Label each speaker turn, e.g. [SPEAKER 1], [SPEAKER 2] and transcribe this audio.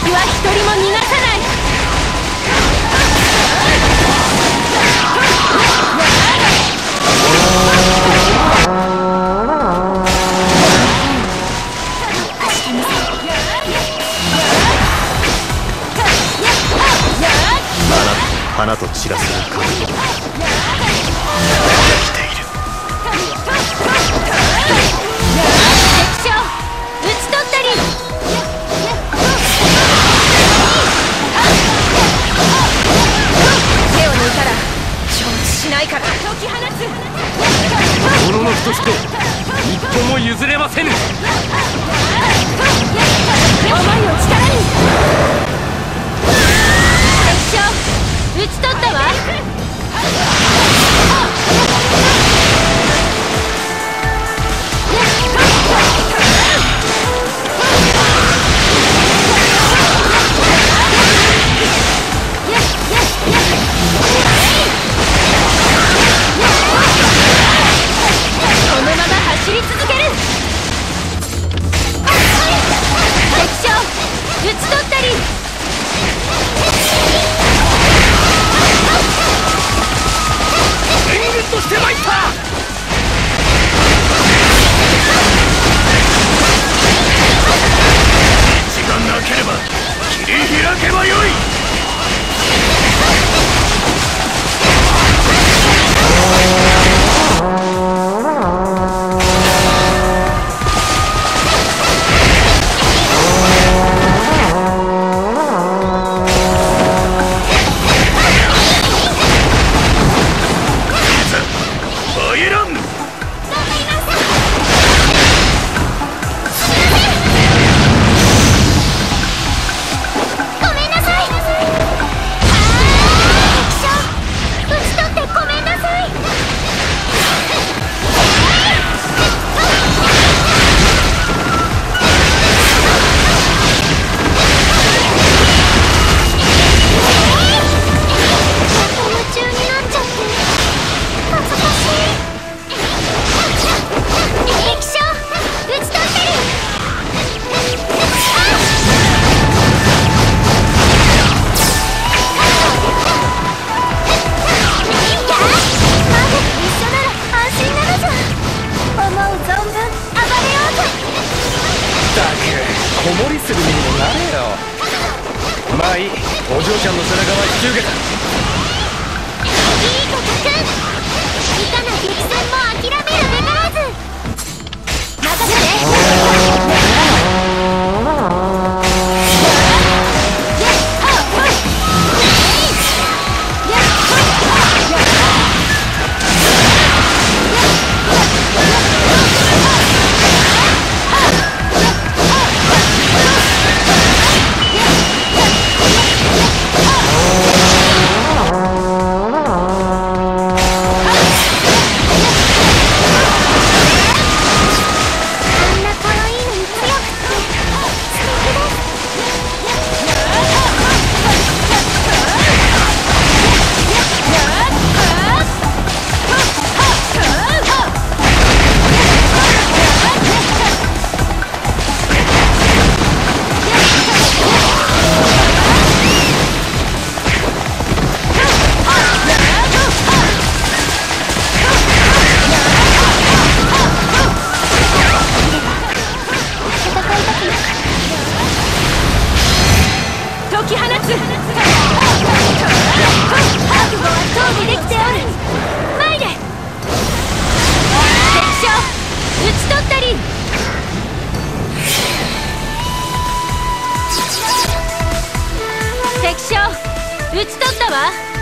[SPEAKER 1] は一人も逃がさない。
[SPEAKER 2] 花と散らする覚悟できている。
[SPEAKER 1] 敵将討ち取ったり。手を抜いたら承知しないから。解き放つ。
[SPEAKER 3] もののふとしと一歩も譲れませぬ。
[SPEAKER 1] 思いを力に。敵将討ち取ったわ。このまま走り続ける。敵将討ち取ったり。
[SPEAKER 3] 援軍として参った。時間なければ切り開けばよい。子守りする身にもなれよ。まあいい、お嬢ちゃんの背中は引き受けた。
[SPEAKER 1] いい子くん、いかな激戦も諦めるべからず。任せて。撃ち取ったわ。